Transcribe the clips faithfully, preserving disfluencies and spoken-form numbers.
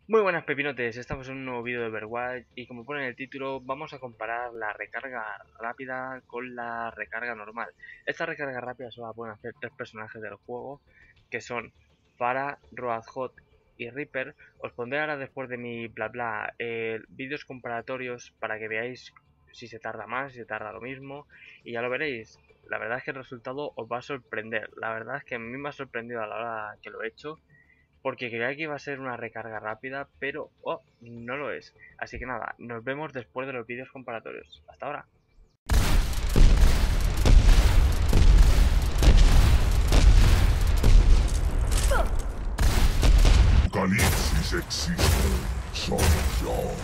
Muy buenas pepinotes, estamos en un nuevo vídeo de Overwatch y como pone en el título vamos a comparar la recarga rápida con la recarga normal. Esta recarga rápida solo la pueden hacer tres personajes del juego, que son Pharah, Roadhog y Reaper. Os pondré ahora, después de mi bla bla, eh, vídeos comparatorios para que veáis si se tarda más, si se tarda lo mismo, y ya lo veréis. La verdad es que el resultado os va a sorprender. La verdad es que a mí me ha sorprendido a la hora que lo he hecho, porque creía que iba a ser una recarga rápida, pero oh, no lo es. Así que nada, nos vemos después de los vídeos comparatorios. Hasta ahora. Apocalipsis existe, soy yo.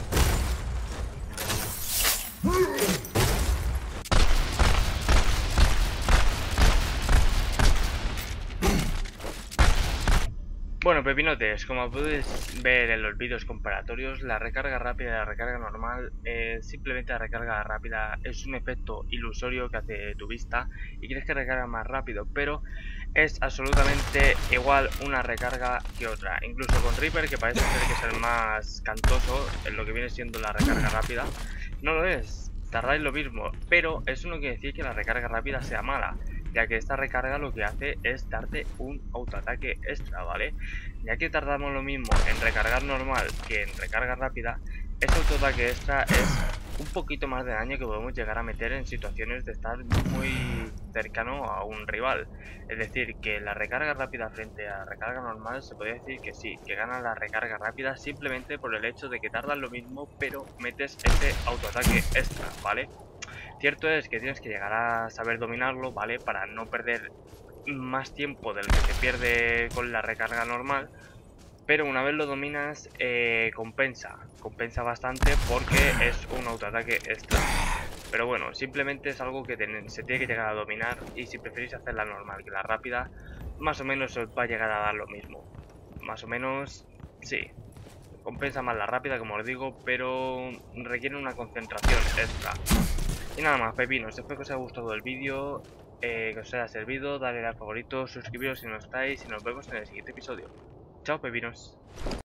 Bueno, pepinotes, como podéis ver en los vídeos comparatorios, la recarga rápida y la recarga normal, eh, simplemente la recarga rápida es un efecto ilusorio que hace tu vista y quieres que recarga más rápido, pero es absolutamente igual una recarga que otra. Incluso con Reaper, que parece ser que es el más cantoso en lo que viene siendo la recarga rápida, no lo es. Tardáis lo mismo, pero eso no quiere decir que la recarga rápida sea mala, ya que esta recarga lo que hace es darte un autoataque extra, ¿vale? Ya que tardamos lo mismo en recargar normal que en recarga rápida, este autoataque extra es un poquito más de daño que podemos llegar a meter en situaciones de estar muy cercano a un rival. Es decir, que la recarga rápida frente a la recarga normal se podría decir que sí, que gana la recarga rápida simplemente por el hecho de que tardas lo mismo, pero metes ese autoataque extra, ¿vale? Cierto es que tienes que llegar a saber dominarlo, ¿vale? Para no perder más tiempo del que se pierde con la recarga normal, pero una vez lo dominas, eh, compensa, compensa bastante porque es un autoataque extra. Pero bueno, simplemente es algo que se tiene que llegar a dominar, y si preferís hacer la normal que la rápida, más o menos os va a llegar a dar lo mismo. Más o menos, sí. Compensa más la rápida, como os digo, pero requiere una concentración extra. Y nada más, pepinos, espero que os haya gustado el vídeo, eh, que os haya servido, dale a favorito, suscribiros si no estáis y nos vemos en el siguiente episodio. Chao, pepinos.